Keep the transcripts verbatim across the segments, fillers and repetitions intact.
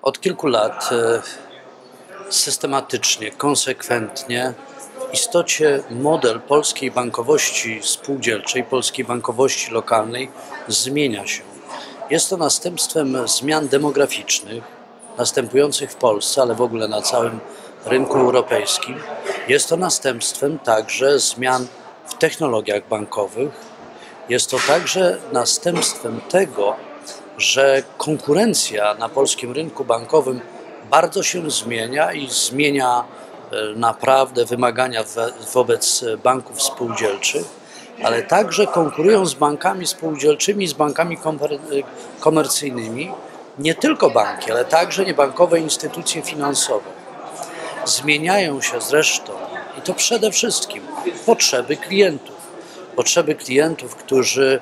Od kilku lat systematycznie, konsekwentnie w istocie model polskiej bankowości spółdzielczej, polskiej bankowości lokalnej zmienia się. Jest to następstwem zmian demograficznych następujących w Polsce, ale w ogóle na całym rynku europejskim. Jest to następstwem także zmian w technologiach bankowych. Jest to także następstwem tego, że konkurencja na polskim rynku bankowym bardzo się zmienia i zmienia naprawdę wymagania wobec banków spółdzielczych, ale także konkurują z bankami spółdzielczymi, z bankami komercyjnymi nie tylko banki, ale także niebankowe instytucje finansowe. Zmieniają się zresztą, i to przede wszystkim, potrzeby klientów. Potrzeby klientów, którzy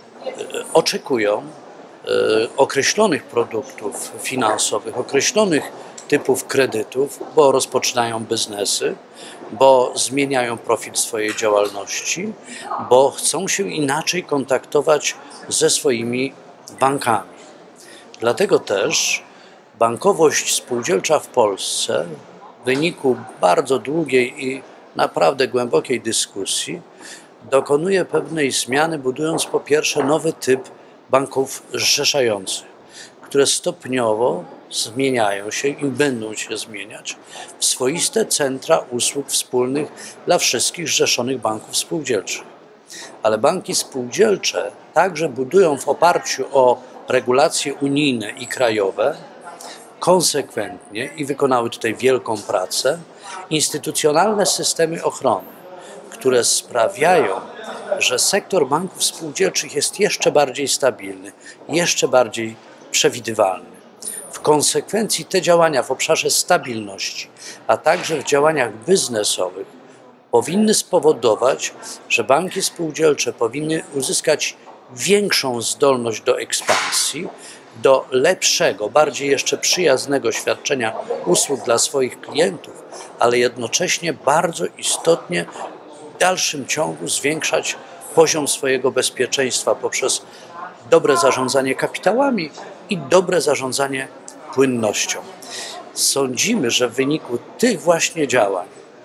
oczekują określonych produktów finansowych, określonych typów kredytów, bo rozpoczynają biznesy, bo zmieniają profil swojej działalności, bo chcą się inaczej kontaktować ze swoimi bankami. Dlatego też bankowość spółdzielcza w Polsce w wyniku bardzo długiej i naprawdę głębokiej dyskusji dokonuje pewnej zmiany, budując po pierwsze nowy typ banków zrzeszających, które stopniowo zmieniają się i będą się zmieniać w swoiste centra usług wspólnych dla wszystkich zrzeszonych banków spółdzielczych. Ale banki spółdzielcze także budują w oparciu o regulacje unijne i krajowe konsekwentnie i wykonały tutaj wielką pracę instytucjonalne systemy ochrony, które sprawiają, że sektor banków spółdzielczych jest jeszcze bardziej stabilny, jeszcze bardziej przewidywalny. W konsekwencji te działania w obszarze stabilności, a także w działaniach biznesowych powinny spowodować, że banki spółdzielcze powinny uzyskać większą zdolność do ekspansji, do lepszego, bardziej jeszcze przyjaznego świadczenia usług dla swoich klientów, ale jednocześnie bardzo istotnie w dalszym ciągu zwiększać poziom swojego bezpieczeństwa poprzez dobre zarządzanie kapitałami i dobre zarządzanie płynnością. Sądzimy, że w wyniku tych właśnie działań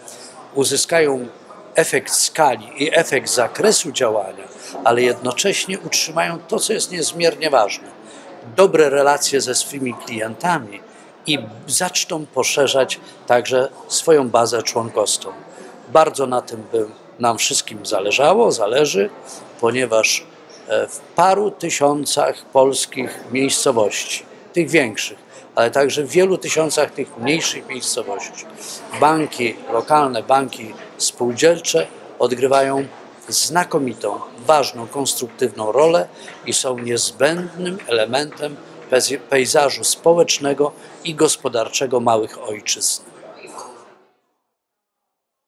uzyskają efekt skali i efekt zakresu działania, ale jednocześnie utrzymają to, co jest niezmiernie ważne, dobre relacje ze swymi klientami i zaczną poszerzać także swoją bazę członkowską. Bardzo na tym by nam wszystkim zależało, zależy, ponieważ w paru tysiącach polskich miejscowości, tych większych, ale także w wielu tysiącach tych mniejszych miejscowości, banki lokalne, banki spółdzielcze odgrywają znakomitą, ważną, konstruktywną rolę i są niezbędnym elementem pejzażu społecznego i gospodarczego małych ojczyzn.